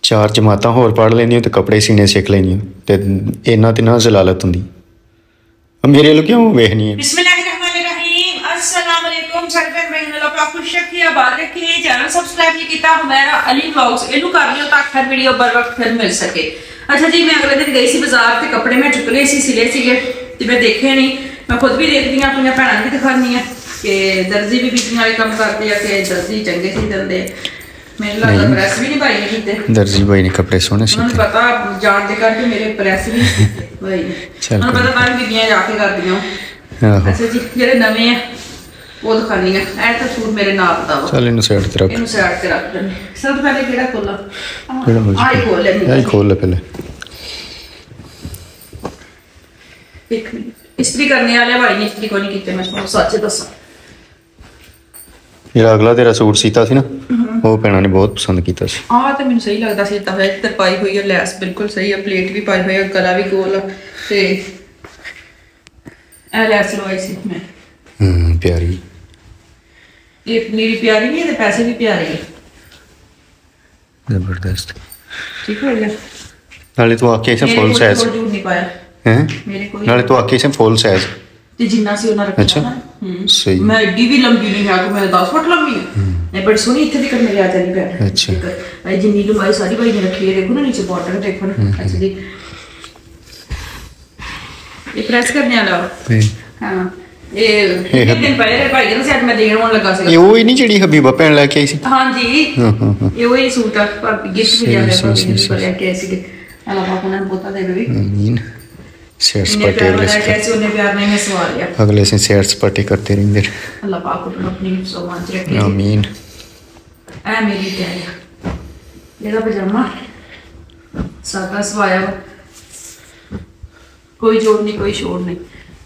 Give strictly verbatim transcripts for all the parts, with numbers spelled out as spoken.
चार जमात होर पढ़ लैनी तो कपड़े सीने सिख लैनी तो इन्ना तो ना जलालत होंगी मेरे लो क्यों वेखनी है। अच्छा जी मैं अगले दिन गई सी बाजार ते कपड़े मैं चुक ले सी सिले सीगे ते मैं देखे नहीं मैं खुद भी देखती हूं अपनी भैन भी दिखानी है कि दर्जी भी बीतियां वाले काम करते हैं कि दर्जी चंगे सी दिंदे मेरे लगदा प्रेस भी नहीं भाई ने कीते दर्जी भाई ने कपड़े सोने सीते उन्हें पता जान दे करके मेरे प्रेस भी भाई उन्हें पता बाहर बीबियां जाके करदियां। अच्छा जी जेडे नवे हैं वो दिखानी है ऐ तो सूट मेरे नाप दा वा चल इनु साइड ते रख इनु साइड ते रख देने सब पहले केड़ा खोला केड़ा आई खोल ले आई खोल ले पहले एक मिनट इस्त्री करने वाले भाई ने इस्त्री को नहीं कीते मैं तुम्हें सच दसा जेड़ा अगला तेरा सूट सीता सी ना वो भैणा ने बहुत पसंद कीता सी हां ते मेनू सही लगदा सीता होया ते पाई हुई है लैस बिल्कुल सही है प्लेट भी पाई हुई है गला भी गोल ते ए लैस लवाई सी मैं हम्म प्यारी ये मेरी प्यारी भी है ते पैसे भी प्यारे हैं जबरदस्त ठीक हो गया नाले तो आके से फुल साइज झूठ नहीं पाया हैं मेरे कोई नाले तो आके से फुल साइज ते जिन्ना सी ओना रखा अच्छा सही मैं एडी भी लंबी नहीं है कि मैं दस फुट लंबी हूं मैं बड़ी सोनी इथे तक मेरे आ जानी बैठ अच्छा भाई जिन्नी लंबाई सारी भाई ने रखी है देखो ना नीचे बॉर्डर देखो ना अच्छा जी ये प्रेस करने वाला हां ये एक दिन पहले भाई ने सेट में देण होने लगा सी ये वही नहीं जेडी हबीबा पहन लेके आई सी हां जी ये वही सूट है पर गिफ्ट भी दिया है लेके आई सी अल्लाह पाक ने बोता दे बेबी आमीन शेयर स्पॉट अगले कैसे उन्हें प्यार नहीं मैं सवाल लिया अगले से शेयर स्पॉट करते रहेंगे अल्लाह पाक को अपनी सोमान च रखे आमीन ए मेरी प्यारी मेरा पजामा सादा सवाया कोई जोड़ नहीं कोई शोर नहीं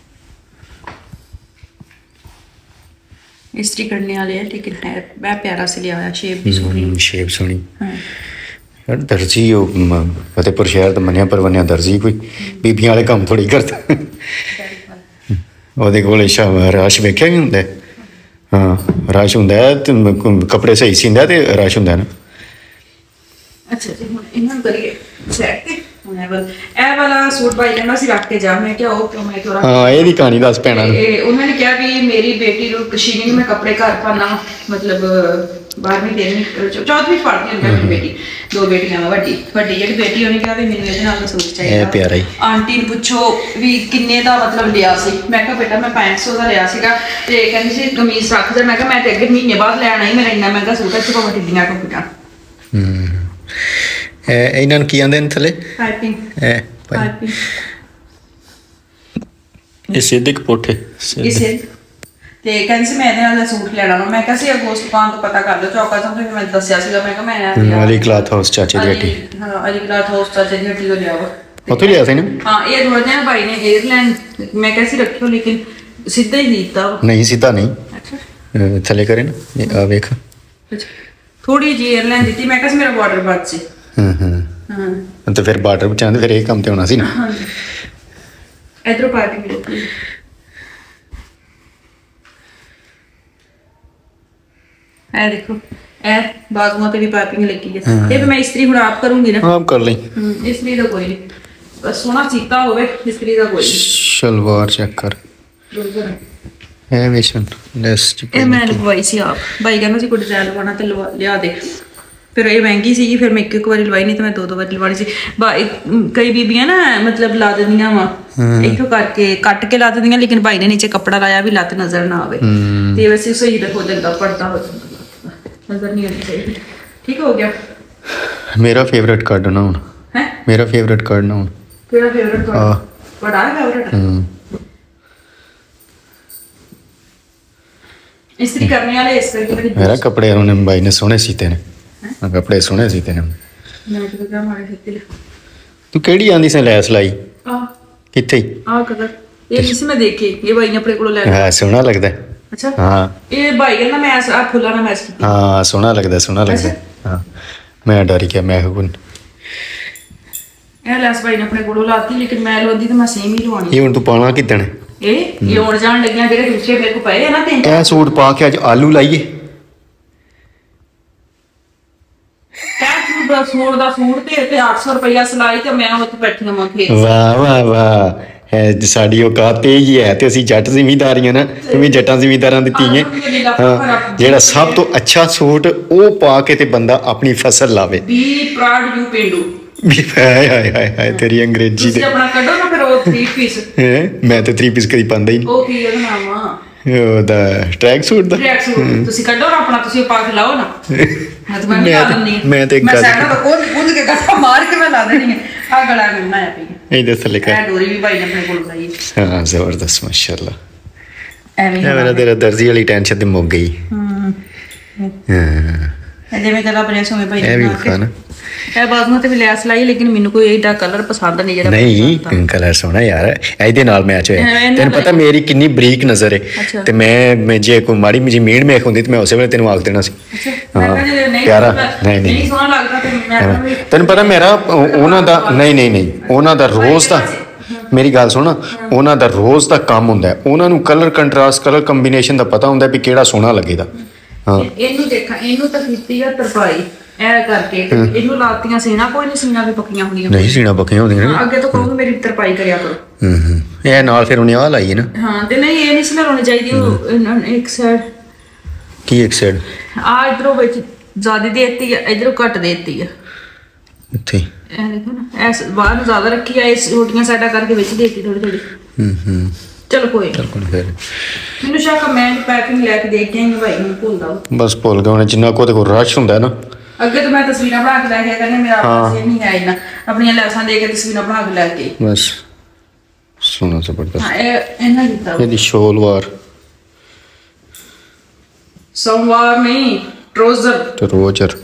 इस्त्री करने वाले हैं लेकिन है मैं प्यारा से लिया शेप भी सोनी शेप सोनी यार दर्जी फतेहपुर शहर तो मनिया परवनिया दर्जी कोई बीबियां वाले काम थोड़ी करता ਉਹਦੇ ਕੋਲ ਰਸ਼ ਵੇਖਿਆ ਵੀ ਹੁੰਦਾ ਹਾਂ ਰਸ਼ ਹੁੰਦਾ ਤੇ ਕੱਪੜੇ ਸਹੀ ਸੀਂਦਾ ਤੇ ਰਸ਼ ਹੁੰਦਾ ਨਾ ਅੱਛਾ ਜੀ ਹੁਣ ਇਹਨਾਂ ਨੂੰ ਕਰੀਏ ਸੈਟ ਤੇ ਹੁਣ ਇਹ ਵਾਲਾ ਸੂਟ ਭਾਈ ਕਹਿੰਦਾ ਸੀ ਰੱਖ ਕੇ ਜਾ ਮੈਂ ਕਿਹਾ ਉਹ ਕਿਉਂ ਮੈਂ ਕਿਉਂ ਰੱਖ ਹਾਂ ਇਹਦੀ ਕਹਾਣੀ ਦੱਸ ਪੈਣਾ ਇਹ ਉਹਨਾਂ ਨੇ ਕਿਹਾ ਵੀ ਮੇਰੀ ਬੇਟੀ ਨੂੰ ਕਸ਼ੀਨੀ ਨੂੰ ਮੈਂ ਕੱਪੜੇ ਘਰ ਪਾਣਾ ਮਤਲਬ बारहवीं तेरहवीं चौथवीं पढ़ती है मेरी बेटी दो बेटियां वड्डी वड्डी जेडी बेटी होनी कहा भी मेनू ਇਹਦੇ ਨਾਲ ਦਾ ਸੂਟ ਚਾਹੀਦਾ ਆਂਟੀ ਨੂੰ ਪੁੱਛੋ ਵੀ ਕਿੰਨੇ ਦਾ ਮਤਲਬ ਲਿਆ ਸੀ ਮੈਂ ਕਿਹਾ ਬੇਟਾ ਮੈਂ ਪੰਜ ਸੌ ਦਾ ਲਿਆ ਸੀਗਾ ਤੇ ਕਹਿੰਦੀ ਸੀ ਕਮੀਜ਼ ਰੱਖ ਦੇ ਮੈਂ ਕਿਹਾ ਮੈਂ ਤੇ ਅੱਗੇ ਮਹੀਨੇ ਬਾਅਦ ਲੈਣਾ ਹੀ ਮੇਰਾ ਇੰਨਾ ਮਹਿੰਗਾ ਸੂਟ ਹੈ ਤੇ ਭਾਵੇਂ ਢਿੱਲੀਆਂ ਟੁੱਟੀਆਂ ਹੂੰ ਇਹ ਇਹਨਾਂ ਨੂੰ ਕੀ ਆਂਦੇ ਨੇ ਥਲੇ ਪਾਈਪਿੰਗ ਇਹ ਪਾਈਪਿੰਗ ਇਹ ਸਿੱਧੇ ਕੋਠੇ ਇਸੇ ਤੇ ਕਹਿੰਦੀ ਸੀ ਮੈਂ ਇਹਦੇ ਨਾਲ ਦਾ ਸੂਟ ਲੈਣਾ ਵਾ ਮੈਂ ਕਿਹਾ ਸੀ ਅਗਸਤ ਪਾਉਣ ਤੋਂ ਪਤਾ ਕਰ ਲਓ ਚੌਕਾ ਤੋਂ ਫਿਰ ਮੈਂ ਦੱਸਿਆ ਸੀਗਾ ਮੈਂ ਕਿਹਾ ਮੈਂ ਅਲੀ ਕਲਾਥ ਹਾਊਸ ਚਾਚੇ ਦੀ ਹੱਟੀ ਹਾਂ ਅਲੀ ਕਲਾਥ ਹਾਊਸ ਚਾਚੇ ਦੀ ਹੱਟੀ ਤੋਂ ਲਿਆ ਵਾ ਉੱਥੇ ਲਿਆ ਸੀ ਨਾ ਹਾਂ ਇਹ ਦੋਨੇ ਭਾਈ ਨੇ 에ਅਰਲਾਈਨ ਮੈਂ ਕਿਹਾ ਸੀ ਰੱਖਿਓ ਲੇਕਿਨ ਸਿੱਧਾ ਹੀ ਦਿੱਤਾ ਨਹੀਂ ਸਿੱਧਾ ਨਹੀਂ ਅੱਛਾ ਥੱਲੇ ਕਰੇ ਨਾ ਆ ਵੇਖ ਥੋੜੀ ਜੀ 에ਅਰਲਾਈਨ ਦਿੱਤੀ ਮੈਂ ਕਿਹਾ ਸੀ ਮੇਰਾ ਬਾਰਡਰ ਬਾਅਦ ਸੀ ਹਾਂ ਹਾਂ ਹਾਂ ਤੇ ਫਿਰ ਬਾਰਡਰ ਬਚਾਉਂਦੇ ਫਿਰ ਇਹ ਕੰਮ ਤੇ ਹੋਣਾ ਸੀ ਨਾ ਹਾਂ ਇਧਰੋਂ ਪਾਰਟੀ ਮਿਲੋ ए देखो ए बाजुओं पे भी पाइपिंग लगी है ये भी मैं इस्त्री हुन आप करूंगी ना आप कर लें इस्त्री दा कोई नहीं बस सोना सीता होवे इस्त्री दा कोई सलवार चेक कर ए वेशन लेस ए मैं लगवाई सी आप भाई कहना सी कोई डिजाइन लवाना ते लिया दे फिर ये महंगी सी फिर मैं एक एक बार लवाई नहीं तो मैं दो दो बार लवानी सी कई बीबियां ना मतलब ला दिंदियां वा इथों करके कट के ला दिंदियां लेकिन भाई ने नीचे कपड़ा लाया भी लत नजर ना आवे ते वैसे सही हो जाता पड़ता हो नजर नहीं आनी चाहिए ठीक हो गया मेरा फेवरेट कार्ड ना हुन है मेरा फेवरेट कार्ड ना हुन तेरा फेवरेट कार्ड बड़ा फेवरेट हम्म इस्त्री करने वाले इस करके मेरा कपड़े उन्होंने भाई ने सोने सीते ने कपड़े सोने सीते ने मैं तो क्या मारे सीते तू केड़ी आंदी से लैस लाई आ किथे आ कदर ये किसी में देखी ये भाई ने अपने को ले हां सोना लगदा है अच्छा हाँ ये भाई कहना मैं आ फुला ना मैच की हाँ सोना लगता सोना लगता हाँ मैं डर गया मैं हुन ये लैस भाई ने अपने कोलों लाती लेकिन मैं लवांदी तो मैं सेम ही लवानी ये हुन तू पाना किदन ए ये और जान लगियां जेडे दूसरे मेरे को पए है ना तीन ए सूट पा के आज आलू लाइए क्या सूट ਸੂਟ ਦਾ ਸੂਟ ਤੇ ਤੇ ਅੱਠ ਸੌ ਰੁਪਇਆ ਸਿਲਾਈ ਤੇ ਮੈਂ ਉੱਥੇ ਬੈਠੀ ਹਾਂ ਖੇਤ। ਵਾਹ ਵਾਹ ਵਾਹ, ਹੈ ਸਾਡੀ ਔਕਾਤ ਇਹ ਹੀ ਹੈ ਤੇ ਅਸੀਂ ਜੱਟ ਜ਼ਿਮੀਂਦਾਰੀਆਂ ਨਾ, ਤੁਸੀਂ ਜੱਟਾਂ ਜ਼ਿਮੀਂਦਾਰਾਂ ਦੀ ਧੀ ਹੈ। ਹਾਂ, ਜਿਹੜਾ ਸਭ ਤੋਂ ਅੱਛਾ ਸੂਟ ਉਹ ਪਾ ਕੇ ਤੇ ਬੰਦਾ ਆਪਣੀ ਫਸਲ ਲਾਵੇ। ਬੀ ਪ੍ਰਾਊਡ ਯੂ ਪੇਂਡੂ। ਹਾਏ ਹਾਏ ਹਾਏ ਹਾਏ, ਤੇਰੀ ਅੰਗਰੇਜ਼ੀ ਦੇ ਆਪਣਾ ਕੱਢੋ ਨਾ ਫਿਰ ਉਹ ਥ੍ਰੀ ਪੀਸ। ਹੈ ਮੈਂ ਤੇ ਥ੍ਰੀ ਪੀਸ ਕਦੀ ਪਾਉਂਦਾ ਹੀ ਨਹੀਂ। ਉਹ ਕੀ ਉਹਦਾ ਨਾਮ ਆ? ਉਹਦਾ ਟਰੈਕ ਸੂਟ ਦਾ। ਟਰੈਕ ਸੂਟ ਤੁਸੀਂ ਕੱਢੋ ਨਾ ਆਪਣਾ, ਤੁਸੀਂ ਪਾ ਕੇ ਲਾਓ ਨਾ। ਮੈਂ ਤਾਂ ਮੈਂ ਲਾ ਦਿੰਦੀ ਮੈਂ ਤੇ ਮੈਂ ਸਾਡਾ ਤਾਂ ਕੋਲ ਕੁੱਲ ਕੇ ਗੱਫਾ ਮਾਰ ਕੇ ਮੈਂ ਲਾ ਦੇਣੀ ਹੈ। ਆ ਗਲਾ ਮਿਲਣਾ ਹੈ ਪਈ ਇਹ ਦੱਸ ਲੈ ਕਰ। ਇਹ ਡੋਰੀ ਵੀ ਭਾਈ ਨੇ ਆਪਣੇ ਕੋਲ ਲਾਈ ਹਾਂ ਜ਼ਬਰਦਸਤ ਮਾਸ਼ਾਅੱਲਾ। ਐਵੇਂ ਇਹ ਮੇਰਾ ਤੇਰਾ ਦਰਜੀ ਵਾਲੀ ਟੈਨਸ਼ਨ ਤੇ ਮੁੱਕ ਗਈ। ਹੂੰ ਹਾਂ ਜਿਵੇਂ ਕਦਾ ਆਪਣੇ ਸਮੇਂ ਭਾਈ ਇਹ ਵੀ ਵਿਖਾ ਨਾ। ਇਹ ਬਾਜ਼ੂ ਤੇ ਵੀ ਲੈਸ ਲਾਈ, ਲੇਕਿਨ ਮੈਨੂੰ ਕੋਈ ਇਹਦਾ ਕਲਰ ਪਸੰਦ ਨਹੀਂ ਜਿਹੜਾ ਨਹੀਂ ਕਲਰ ਸੋਹਣਾ ਯਾਰ, ਇਹਦੇ ਨਾਲ ਮੈਚ ਹੋਇਆ। ਤੈਨੂੰ ਪਤਾ ਮੇਰੀ ਕਿੰਨੀ ਬਰੀਕ ਨਜ਼ਰ ਹੈ ਤੇ ਮੈਂ ਮੈਂ ਜੇ ਕੋਈ ਮਾੜੀ ਜੀ ਮੀਣ ਮੇਖ ਹੁੰਦੀ ਤੇ ਮੈਂ ਉਸੇ ਵੇਲੇ ਤੈਨੂੰ ਆਖ ਦੇਣਾ ਸੀ। ਹਾਂ ਪਿਆਰਾ। ਨਹੀਂ ਨਹੀਂ ਸੋਹਣਾ ਲੱਗਦਾ ਤੇ ਮੈਂ ਤੈਨੂੰ ਪਤਾ ਮੇਰਾ ਉਹਨਾਂ ਦਾ ਨਹੀਂ ਨਹੀਂ ਨਹੀਂ ਉਹਨਾਂ ਦਾ ਰੋਜ਼ ਦਾ, ਮੇਰੀ ਗੱਲ ਸੁਣ, ਉਹਨਾਂ ਦਾ ਰੋਜ਼ ਦਾ ਕੰਮ ਹੁੰਦਾ। ਉਹਨਾਂ ਨੂੰ ਕਲਰ ਕੰਟਰਾਸਟ ਕਲਰ ਕੰਬੀਨੇਸ਼ਨ ਦਾ ਪਤਾ ਹੁੰਦਾ ਵੀ ਕਿਹੜਾ ਸੋਹਣਾ ਲੱਗੇਗਾ। ਹਾਂ ਇਹਨੂੰ ਦੇਖਾਂ, ਇਹਨੂੰ ਤਾਂ ਕੀਤੀ ਆ ਤਰਪਾਈ ਐ ਕਰਕੇ, ਇਹਨੂੰ ਲਾਤੀਆਂ ਸੀਨਾ, ਕੋਈ ਨਹੀਂ ਸੀਨਾ ਵੀ ਪੱਕੀਆਂ ਹੁੰਦੀਆਂ ਨਹੀਂ, ਸੀਨਾ ਪੱਕੀਆਂ ਹੁੰਦੀਆਂ ਨੇ। ਅੱਗੇ ਤੋਂ ਕਹੂੰਗੀ ਮੇਰੀ ਤਰਪਾਈ ਕਰਿਆ ਕਰੋ। ਹੂੰ ਹੂੰ ਇਹ ਨਾਲ ਫਿਰ ਉਹਨੇ ਆਹ ਲਾਈ ਹੈ ਨਾ। ਹਾਂ ਤੇ ਨਹੀਂ ਇਹ ਨਹੀਂ ਸੀ ਲਾਉਣੀ ਚਾਹੀਦੀ। ਉਹ ਇੱਕ ਸਾਈਡ ਕੀ ਇੱਕ ਸਾਈਡ ਆ ਇਧਰੋਂ ਵਿੱਚ ਜ਼ਿਆਦਾ ਦੇਤੀ ਆ, ਇਧਰੋਂ ਘੱਟ ਦੇਤੀ ਆ ਇੱਥੇ। ਇਹ ਦੇਖੋ ਨਾ, ਐਸ ਬਾਹਰ ਨੂੰ ਜ਼ਿਆਦਾ ਰੱਖੀ ਆ, ਇਸ ਛੋਟੀਆਂ ਸਾਈਡਾਂ ਕਰਕੇ ਵਿੱਚ ਦੇਤੀ ਥੋੜੀ ਥੋੜੀ। ਹੂੰ ਹੂੰ ਚਲੋ ਕੋਈ ਚੱਲ ਕੋਈ ਫਿਰ ਮੈਨੂੰ ਸ਼ੱਕ ਮੈਂ ਪੈਕਿੰਗ ਲੈ ਕੇ ਦੇ ਕੇ ਆਈ ਭਾਈ ਨੂੰ ਭੁੱਲਦਾ ਬਸ ਭੁੱਲ ਗਿਆ ਉਹਨੇ। ਜਿੰਨਾ ਕੋ ਤੇ ਕੋਈ ਰਸ਼ ਹੁੰਦਾ ਨਾ। ਅੱਗੇ ਤਾਂ ਮੈਂ ਤਸਵੀਰਾਂ ਬਣਾ ਕੇ ਲੈ ਕੇ ਕਰਨੇ, ਮੇਰਾ ਆਪਣਾ ਨਹੀਂ ਹੈ ਇਹਨਾਂ ਆਪਣੀਆਂ ਲੈਸਾਂ ਦੇ ਕੇ ਤਸਵੀਰਾਂ ਬਣਾ ਕੇ ਲੈ ਕੇ ਬਸ ਸੋਹਣਾ ਜ਼ਬਰਦਸਤ। ਹਾਂ ਇਹ ਇਹਨਾਂ ਕੀਤਾ ਇਹਦੀ ਸ਼ੋਲਵਾਰ ਸਲਵਾਰ ਨਹੀਂ ਟਰੋਜ਼ਰ ਤੇ ਰੋਜ਼ਰ।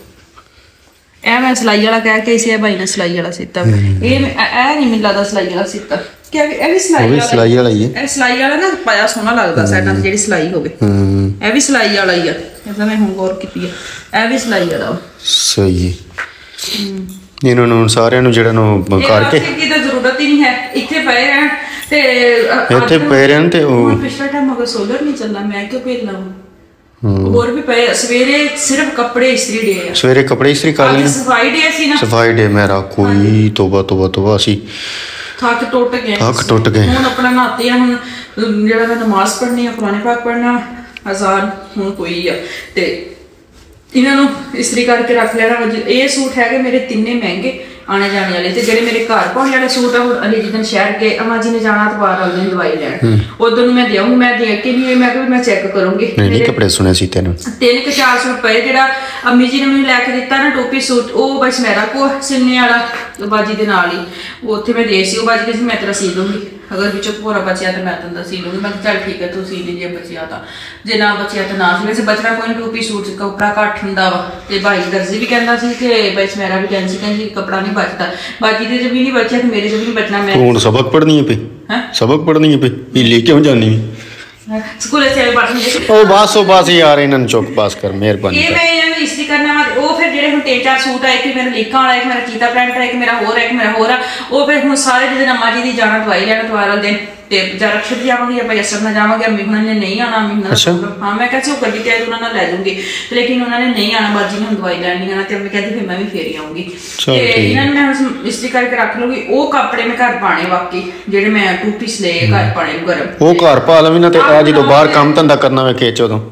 ਇਹ ਮੈਂ ਸਿਲਾਈ ਵਾਲਾ ਕਹਿ ਕੇ ਇਸੇ ਭਾਈ ਨੇ ਸਿਲਾਈ ਵਾਲਾ ਸੀਤਾ। ਇਹ ਇਹ ਨਹੀਂ ਮੈਨੂੰ ਲੱਗਦਾ ਸਿਲਾਈ ਵਾਲਾ ਸੀਤਾ ਕਿ ਇਹ ਵੀ ਸਿਲਾਈ ਵਾਲਾ। ਸਿਲਾਈ ਵਾਲਾ ਹੀ ਹੈ। ਇਹ ਸਿਲਾਈ ਵਾਲਾ ਨਾ ਪਾਇਆ ਸੋਹਣਾ ਲੱਗਦਾ ਸਾਈਡਾਂ ਤੇ ਜਿਹੜੀ ਸਿਲਾਈ ਹੋਵੇ। ਹੂੰ ਇਹ ਵੀ ਸਿਲਾਈ ਵਾਲਾ ਹੀ ਆ। ਇਹਦਾ ਮੈਂ ਹੁਣ ਗੌਰ ਕੀਤੀ ਹੈ, ਇਹ ਵੀ ਸਿਲਾਈ ਵਾਲਾ ਸਹੀ ਹੈ। ਇਹਨਾਂ ਨੂੰ ਸਾਰਿਆਂ ਨੂੰ ਜਿਹੜਾ ਨੂੰ ਕਰਕੇ ਇਹ ਤਾਂ ਜ਼ਰੂਰਤ ਹੀ ਨਹੀਂ ਹੈ, ਇੱਥੇ ਪਏ ਰਹਿਣ ਤੇ ਇੱਥੇ ਪਏ ਰਹਿਣ ਤੇ ਉਹ ਪਿਛਲਾ ਟਾਈਮ ਅਗਰ ਸੋਲਰ ਨਹੀਂ ਚੱਲਦਾ ਮੈਂ ਕਿਉਂ ਭੇਜਣਾ ਹੁਣ। ਹੋਰ ਵੀ ਪਏ ਸਵੇਰੇ ਸਿਰਫ ਕੱਪੜੇ ਇਸਤਰੀ ਡੇ ਆ। ਸਵੇਰੇ ਕੱਪੜੇ ਇਸਤਰੀ ਕਰ ਲੈਣੇ। ਸਫਾਈ ਡੇ ਸੀ ਨਾ। ਸਫਾਈ ਡੇ ਮੇਰਾ ਕੋਈ ਤੋਬਾ ਤੋਬਾ ਤੋਬਾ ਸੀ। ਥੱਕ ਟੁੱਟ ਗਏ ਥੱਕ ਟੁੱਟ ਗਏ। ਹੁਣ ਆਪਣਾ ਨਹਾਤੇ ਆ, ਹੁਣ ਜਿਹੜਾ ਮੈਂ ਨਮਾਜ਼ ਪੜ੍ਹਨੀ ਆ, ਕੁਰਾਨ ਪਾਕ ਪੜ੍ਹਨਾ, ਅਜ਼ਾਨ ਹੁਣ ਕੋਈ ਆ ਤੇ ਇਹਨਾਂ ਨੂੰ ਇਸਤਰੀ ਕਰਕੇ ਰੱਖ ਲੈਣਾ। ਇਹ ਸੂਟ ਹੈਗੇ ਮੇਰੇ ਤਿੰਨੇ ਮਹਿੰਗੇ ਆਣੇ ਜਾਣੇ ਵਾਲੇ ਤੇ ਜਿਹੜੇ ਮੇਰੇ ਘਰ ਪਾਉਣ ਵਾਲੇ ਸੂਟ ਆ। ਹੁਣ ਅਲੀ ਜਿੱਦਣ ਸ਼ਹਿਰ ਗਏ ਅਮਾ ਜੀ ਨੇ ਜਾਣਾ ਤਾਂ ਬਾਹਰ ਵਾਲੇ ਦਿਨ ਦਵਾਈ ਲੈਣ, ਉਦੋਂ ਨੂੰ ਮੈਂ ਦੇਵਾਂਗੀ। ਮੈਂ ਦੇ ਕੇ ਨਹੀਂ ਮੈਂ ਕਿਹਾ ਮੈਂ ਚੈੱਕ ਕਰੂੰਗੀ। ਨਹੀਂ ਨਹੀਂ ਕੱਪੜੇ ਸੁਣੇ ਸੀ ਤੈਨੂੰ ਤਿੰਨ ਕੁ ਚਾਰ ਸੂਟ ਪਏ। ਜਿਹੜਾ ਅੰਮੀ ਜੀ ਨੇ ਮੈਨੂੰ ਲੈ ਕੇ ਦਿੱਤਾ ਨਾ ਟੋਪੀ ਸੂਟ, ਉਹ ਬਸ ਮੇਰਾ ਕੋ ਸਿਲਨੇ ਵਾਲਾ ਬਾਜੀ ਦੇ ਨਾਲ ਹੀ ਉਹ ਉੱਥੇ ਮੈਂ ਦੇ ਸੀ। ਉਹ ਬਾਜੀ ਕਹਿੰਦੀ ਮੈਂ ਤੇਰਾ ਸੀ ਦੂੰਗੀ, ਅਗਰ ਵਿੱਚੋਂ ਭੋਰਾ ਬਚਿਆ ਤਾਂ ਮੈਂ ਤੈਨੂੰ ਸੀ ਲੂੰਗੀ। ਮੈਂ ਕਿਹਾ ਚੱਲ ਠੀਕ ਹੈ ਤੂੰ ਸੀ ਲਈ, ਜੇ ਬਚਿਆ ਤਾਂ, ਜੇ ਨਾ ਬਚਿਆ ਤਾਂ ਨਾ ਸੀ। ਵੈਸੇ ਬਚਣਾ ਕੋਈ ਨਹੀਂ, ਟੋਪੀ ਸੂਟ ਕੱਪੜਾ ਘੱਟ ਹੁੰਦਾ ਵਾ। ਤੇ ਭਾਈ ਦਰਜੀ ਵੀ ਕਹਿੰਦਾ ਸੀ ਤੇ ਬਸ ਮੇਰਾ ਵੀ ਕਹਿੰਦੀ ਸੀ ਕਹਿੰਦੀ ਕੱਪੜਾ ਨਹੀਂ ਬਚਦਾ। ਬਾਜੀ ਦੇ ਜਬ ਵੀ ਨਹੀਂ ਬਚਿਆ ਤੇ ਮੇਰੇ ਜਬ ਵੀ ਨਹੀਂ ਬਚਣਾ। ਮੈਂ ਹੁਣ ਸਬਕ ਪੜ੍ਹਨੀ ਹੈ ਪਈ ਹੈ ਸਬਕ ਪੜ੍ਹਨੀ ਹੈ ਪਈ ਇਹ ਲੈ ਕਿਉਂ ਜਾਨੀ ਸਕੂਲ ਸੇ ਪੜ੍ਹਨੀ। ਉਹ ਬਸ ਉਹ ਬਸ ਯਾਰ ਇਹਨਾਂ ਨੂੰ ਚੁੱਕ ਪਾਸ ਕਰ ਮਿਹਰਬਾਨੀ। ਇਹ ਮੈਂ ਇਹਨਾਂ ਨੂੰ ਇਸਤਰੀ ਕਰਨਾ ਵਾ। ਉਹ ਫਿਰ ਜਿਹੜੇ ਹੁਣ ਤਿੰਨ ਚਾਰ ਸੂਟ ਆਏ ਕਿ ਮੇਰਾ ਲੀਕਾਂ ਵਾਲਾ, ਇੱਕ ਮੇਰਾ ਚੀਤਾ ਪ੍ਰਿੰਟ ਹੈ, ਇੱਕ ਮੇਰਾ ਹੋਰ ਹੈ, ਇੱਕ ਮੇਰਾ ਹੋਰ ਆ। ਉਹ ਫਿਰ ਹੁਣ ਸਾਰੇ ਜਿਹਦੇ ਅੰਮਾ ਜੀ ਦੀ ਜਾਣਾ ਦਵਾਈ ਲੈਣ ਦਵਾਰ ਵਾਲੇ ਦਿਨ ਤੇ ਜਾਂ ਰਕਸ਼ਤ ਜਾਵਾਂਗੇ ਜਾਂ ਅਸਰ ਨਾਲ ਜਾਵਾਂਗੇ। ਅੰਮੀ ਹੁਣਾਂ ਨੇ ਨਹੀਂ ਆਉਣਾ। ਅੰਮੀ ਹੁਣਾਂ ਹਾਂ ਮੈਂ ਕਿਹਾ ਸੀ ਉਹ ਗੱਡੀ ਤੇ ਆਏ ਉਹਨਾਂ ਨਾਲ ਲੈ ਜਾਊਂਗੀ, ਲੇਕਿਨ ਉਹਨਾਂ ਨੇ ਨਹੀਂ ਆਉਣਾ। ਬਾਜੀ ਨੇ ਹੁਣ ਦਵਾਈ ਲੈਣ ਨਹੀਂ ਆਉਣਾ ਤੇ ਅੰਮੀ ਕਹਿੰਦੀ ਫਿਰ ਮੈਂ ਵੀ ਫੇਰ ਆਊਂਗੀ। ਤੇ ਇਹਨਾਂ ਨੂੰ ਮੈਂ ਇਸਤਰੀ ਕਰਕੇ ਰੱਖ ਲਊਗੀ। ਉਹ ਕੱਪੜੇ ਮੈਂ ਘਰ ਪਾਣੇ ਬਾਕੀ ਜਿਹੜੇ ਮੈਂ ਟੂ ਪੀਸ ਲਏ ਘਰ ਪਾਣੇ ਨੂੰ ਗਰਮ ਉਹ ਘਰ ਪਾ ਲਵੀ ਨਾ। ਤੇ ਆ ਜਦੋਂ ਬਾਹਰ ਕੰਮ ਧੰਦਾ ਕਰਨਾ ਵੇ ਖੇਚ ਉਦੋਂ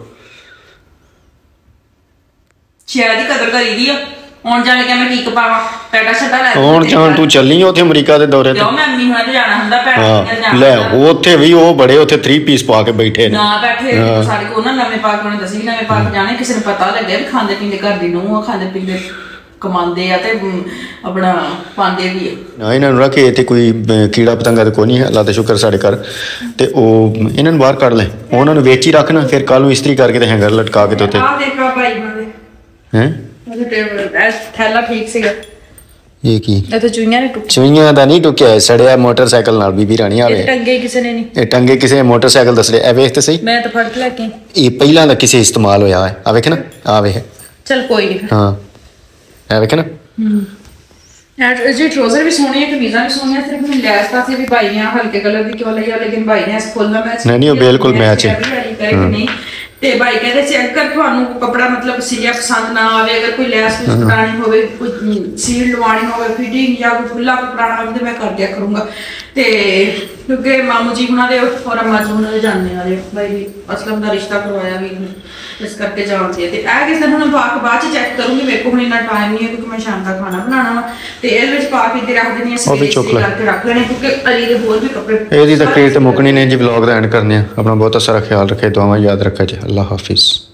ਸ਼ਾਇਦ ਹੀ ਕਦਰ ਕਰੀ ਦੀ ਆ। ਹੁਣ ਜਾਣ ਲੱਗਿਆ ਮੈਂ ਕੀ ਪਾਵਾਂ ਪੈਟਾ ਛੱਡਾ ਲੈ। ਹੁਣ ਜਾਣ ਤੂੰ ਚੱਲੀ ਉੱਥੇ ਅਮਰੀਕਾ ਦੇ ਦੌਰੇ ਤੇ। ਮੈਂ ਅੰਮੀ ਹੁਣਾਂ ਤੇ ਜਾਣਾ ਹੁੰਦਾ ਭੈਣਾਂ ਲੈ ਉੱਥੇ ਵੀ ਉਹ ਬੜੇ ਉੱਥੇ ਥ੍ਰੀ ਪੀਸ ਪਾ ਕੇ ਬੈਠੇ ਨੇ ਨਾ ਬੈਠੇ ਸਾਡੇ ਕੋਲ ਨਾ ਨਵੇਂ ਪਾ ਕੇ ਉਹਨੇ ਦੱਸੀ ਨਵੇਂ ਪਾ ਕੇ ਜਾਣੇ। ਕਿਸੇ ਨੂੰ ਪਤਾ ਲੱਗਿਆ ਵੀ ਖਾਂਦੇ ਪੀਂਦੇ ਘਰ ਦੀ ਨੂੰ ਆ, ਖਾਂਦੇ ਪੀਂਦੇ ਕਮਾਉਂਦੇ ਆ ਤੇ ਆਪਣਾ ਪਾਉਂਦੇ ਵੀ ਆ। ਇਹਨਾਂ ਨੂੰ ਰੱਖੇ ਇੱਥੇ ਕੋਈ ਕੀੜਾ ਪਤੰਗਾ ਤਾਂ ਕੋਈ ਨਹੀਂ ਹੈ, ਅੱਲਾ ਦਾ ਸ਼ੁਕਰ ਸਾਡੇ ਘਰ। ਤੇ ਉਹ ਇਹਨਾਂ ਨੂੰ ਬਾਹਰ ਕੱਢ ਲੈ, ਉਹਨਾਂ ਨੂੰ ਵੇਚ ਹੀ ਰੱਖਣਾ। ਫਿਰ ਕੱਲ ਨੂੰ ਇਸਤਰੀ ਕਰਕੇ ਤੇ ਹੈਂਗਰ ਲਟਕਾ ਕੇ ਤੇ ਉੱਤੇ ਆਹ ਦੇਖ ਲਾ ਭਾਈ ਮਾਦੇ ਹੈ ਥੈਲਾ ਠੀਕ ਸੀਗਾ। ਇਹ ਕੀ ਇਹ ਤਾਂ ਚੂਈਆਂ ਨੇ ਟੁੱਕੀ। ਚੂਈਆਂ ਦਾ ਨਹੀਂ ਟੁਕਿਆ, ਸੜਿਆ ਮੋਟਰਸਾਈਕਲ ਨਾਲ ਬੀਬੀ ਰਾਣੀ ਆਵੇ। ਟੰਗੇ ਕਿਸੇ ਨੇ ਨਹੀਂ, ਇਹ ਟੰਗੇ ਕਿਸੇ ਨੇ ਮੋਟਰਸਾਈਕਲ ਦੱਸ ਰਿਹਾ। ਇਹ ਵੇਖ ਤੇ ਸਹੀ, ਮੈਂ ਤਾਂ ਫੜ ਕੇ ਲੈ ਕੇ ਇਹ ਪਹਿਲਾਂ ਦਾ ਕਿਸੇ ਇਸਤੇਮਾਲ ਹੋਇਆ ਹੈ। ਆ ਵੇਖ ਨਾ, ਆ ਵੇਖ। ਚਲ ਕੋਈ ਨਹੀਂ। ਹਾਂ ਇਹ ਵੇਖ ਨਾ। ਹੂੰ ਇਹ ਜੀ ਟਰੋਜ਼ਰ ਵੀ ਸੋਹਣੀ ਹੈ, ਕਮੀਜ਼ਾਂ ਵੀ ਸੋਹਣੀਆਂ। ਸਿਰਫ ਮੈਂ ਲੈਸ ਤਾਂ ਸੀ ਵੀ ਭਾਈ ਨੇ ਹਲਕੇ ਕਲਰ ਦੀ ਕਿਉਂ ਲਈ ਆ, ਲੇਕਿਨ ਭਾਈ ਨੇ ਇਸ ਫੁੱਲ ਦਾ ਮੈਚ ਨਹੀਂ ਨਹੀਂ ਉਹ ਬਿਲਕੁਲ ਮੈਚ ਹੈ। ਨਹੀਂ ਤੇ ਭਾਈ ਕਹਿੰਦੇ ਸੀ ਅਗਰ ਤੁਹਾਨੂੰ ਕੱਪੜਾ ਮਤਲਬ ਸਿਲਿਆ ਪਸੰਦ ਨਾ ਆਵੇ, ਅਗਰ ਕੋਈ ਲੈਸ ਲੂਸ ਕਰਾਣੀ ਹੋਵੇ, ਕੋਈ ਸੀਲ ਲਵਾਣੀ ਹੋਵੇ, ਫਿਟਿੰਗ ਜਾਂ ਕੋਈ ਖੁੱਲਾ ਕੱਪੜਾ ਨਾ ਹੋਵੇ, ਮੈਂ ਕਰ ਦਿਆ ਕਰੂੰਗਾ। ਤੇ ਕਿਉਂਕਿ ਮਾਮੂ ਜੀ ਉਹਨਾਂ ਦੇ ਔਰ ਅੰਮਾ ਜੀ ਉਹਨਾਂ ਦੇ ਜਾਣਨੇ ਵਾਲੇ ਭਾਈ ਅਸਲਮ ਦਾ ਰਿਸ਼ਤਾ ਕਰਵਾਇਆ ਵੀ ਇਸ ਕਰਕੇ ਜਾਣਦੇ ਆ। ਤੇ ਇਹ ਕਿਸੇ ਦਿਨ ਹੁਣ ਪਾ ਕੇ ਬਾਅਦ ਚ ਚੈੱਕ ਕਰੂੰਗੀ, ਮੇਰੇ ਕੋਲ ਹੁਣ ਇੰਨਾ ਟਾਈਮ ਨਹੀਂ ਹੈ ਕਿਉਂਕਿ ਮੈਂ ਸ਼ਾਮ ਦਾ ਖਾਣਾ ਬਣਾਉਣਾ ਵਾ। ਤੇ ਇਹਦੇ ਵਿੱਚ ਪਾ ਕੇ ਤੇ ਰੱਖ ਦਿੰਦੀ ਹਾਂ, ਸਵੇਰੇ ਕਰਕੇ ਰੱਖ ਲੈਣੇ ਕਿਉਂਕਿ ਅਲੀ ਦੇ ਹੋਰ ਵੀ ਕੱਪੜੇ। ਇਹਦੀ ਤਾਂ ਕੇਟ ਮੁੱਕਣੀ ਨੇ ਜੀ, ਵਲੌਗ ਦਾ ਐਂਡ ਕਰਨੇ ਆ। ਆਪਣਾ ਬਹੁਤ ਸਾਰਾ ਖਿਆਲ ਰੱਖੇ, ਦੁਆਵਾਂ ਯਾਦ ਰੱਖਿਆ ਜੀ। ਅੱਲਾ ਹਾਫਿਜ਼।